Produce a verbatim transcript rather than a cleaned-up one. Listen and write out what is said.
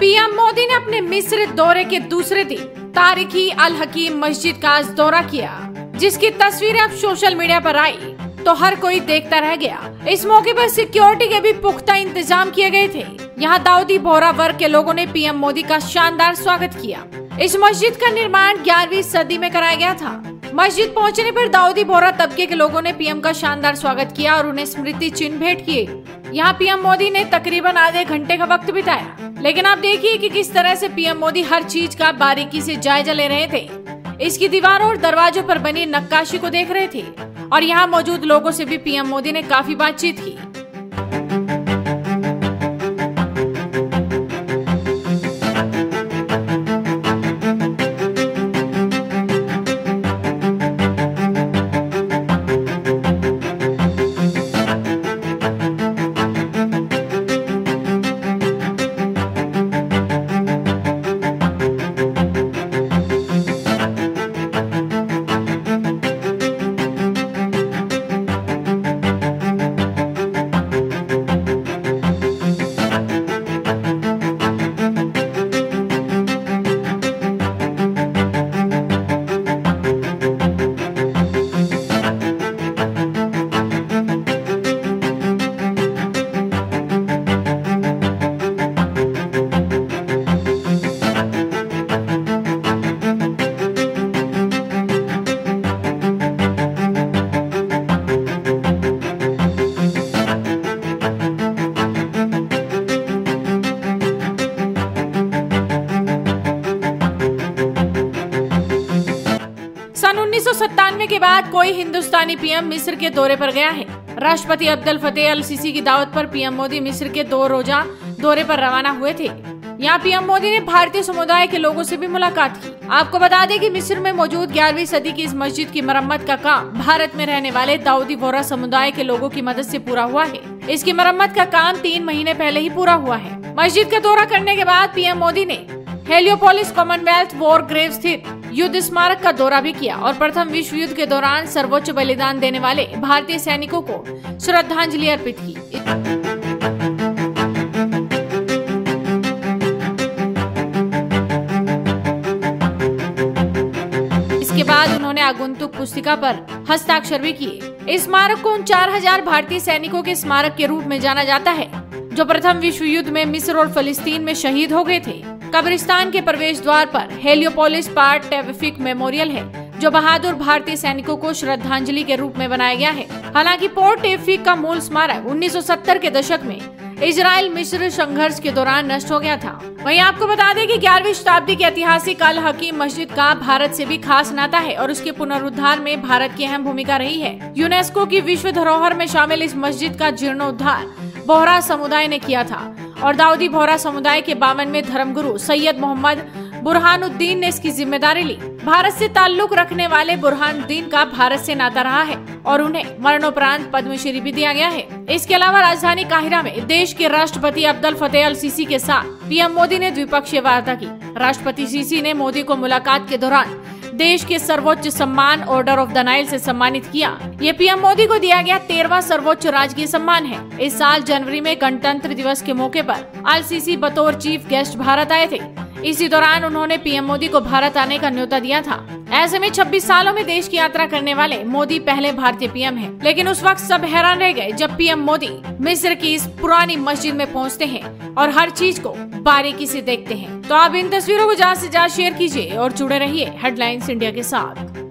PM Modi ने अपने मिस्र दौरे के दूसरे दिन तारिकी अल हकीम मस्जिद का आज दौरा किया, जिसकी तस्वीरें अब सोशल मीडिया पर आई तो हर कोई देखता रह गया। इस मौके पर सिक्योरिटी के भी पुख्ता इंतजाम किए गए थे। यहाँ दाऊदी बोहरा वर्ग के लोगों ने पीएम मोदी का शानदार स्वागत किया। इस मस्जिद का निर्माण ग्यारहवीं सदी में कराया गया था। मस्जिद पहुंचने पर दाऊदी बोहरा तबके के लोगों ने पीएम का शानदार स्वागत किया और उन्हें स्मृति चिन्ह भेंट किए। यहाँ पीएम मोदी ने तकरीबन आधे घंटे का वक्त बिताया, लेकिन आप देखिए कि किस तरह से पीएम मोदी हर चीज का बारीकी से जायजा ले रहे थे। इसकी दीवारों और दरवाजों पर बनी नक्काशी को देख रहे थे और यहाँ मौजूद लोगों से भी पीएम मोदी ने काफी बातचीत की। सन उन्नीस सौ सत्तानवे के बाद कोई हिंदुस्तानी पीएम मिस्र के दौरे पर गया है। राष्ट्रपति अब्दुल फतेह अल सीसी की दावत पर पीएम मोदी मिस्र के दो रोजा दौरे पर रवाना हुए थे। यहाँ पीएम मोदी ने भारतीय समुदाय के लोगों से भी मुलाकात की। आपको बता दें कि मिस्र में मौजूद ग्यारहवीं सदी की इस मस्जिद की मरम्मत का काम भारत में रहने वाले दाऊदी बोहरा समुदाय के लोगों की मदद से पूरा हुआ है। इसकी मरम्मत का काम तीन महीने पहले ही पूरा हुआ है। मस्जिद का दौरा करने के बाद पीएम मोदी ने हेलियोपोलिस कॉमनवेल्थ वॉर ग्रेव स्थित युद्ध स्मारक का दौरा भी किया और प्रथम विश्व युद्ध के दौरान सर्वोच्च बलिदान देने वाले भारतीय सैनिकों को श्रद्धांजलि अर्पित की। इसके बाद उन्होंने आगंतुक पुस्तिका पर हस्ताक्षर भी किए। इस स्मारक को उन चार हजार भारतीय सैनिकों के स्मारक के रूप में जाना जाता है जो प्रथम विश्व युद्ध में मिस्र और फलस्तीन में शहीद हो गए थे। कब्रिस्तान के प्रवेश द्वार पर हेलियोपोलिस पार्ट टेविफिक मेमोरियल है, जो बहादुर भारतीय सैनिकों को श्रद्धांजलि के रूप में बनाया गया है। हालांकि पोर्ट टेविफिक का मूल स्मारक उन्नीस सौ सत्तर के दशक में इजराइल मिस्र संघर्ष के दौरान नष्ट हो गया था। वहीं आपको बता दें कि ग्यारहवीं शताब्दी की ऐतिहासिक अल हकीम मस्जिद का भारत से भी खास नाता है और उसके पुनरुद्धार में भारत की अहम भूमिका रही है। यूनेस्को की विश्व धरोहर में शामिल इस मस्जिद का जीर्णोद्धार बोहरा समुदाय ने किया था और दाऊदी बोहरा समुदाय के बावनवें धर्मगुरु सैयद मोहम्मद बुरहानुद्दीन ने इसकी जिम्मेदारी ली। भारत से ताल्लुक रखने वाले बुरहानुद्दीन का भारत से नाता रहा है और उन्हें मरणोपरांत पद्मश्री भी दिया गया है। इसके अलावा राजधानी काहिरा में देश के राष्ट्रपति अब्दुल फतेह अल सीसी के साथ पीएम मोदी ने द्विपक्षीय वार्ता की। राष्ट्रपति सीसी ने मोदी को मुलाकात के दौरान देश के सर्वोच्च सम्मान ऑर्डर ऑफ द नाइल से सम्मानित किया। ये पीएम मोदी को दिया गया तेरहवां सर्वोच्च राजकीय सम्मान है। इस साल जनवरी में गणतंत्र दिवस के मौके पर अल सीसी बतौर चीफ गेस्ट भारत आए थे। इसी दौरान उन्होंने पीएम मोदी को भारत आने का न्योता दिया था। ऐसे में छब्बीस सालों में देश की यात्रा करने वाले मोदी पहले भारतीय पीएम हैं। लेकिन उस वक्त सब हैरान रह गए जब पीएम मोदी मिस्र की इस पुरानी मस्जिद में पहुंचते हैं और हर चीज को बारीकी से देखते हैं। तो आप इन तस्वीरों को ज्यादा से ज्यादा शेयर कीजिए और जुड़े रहिए हेडलाइंस इंडिया के साथ।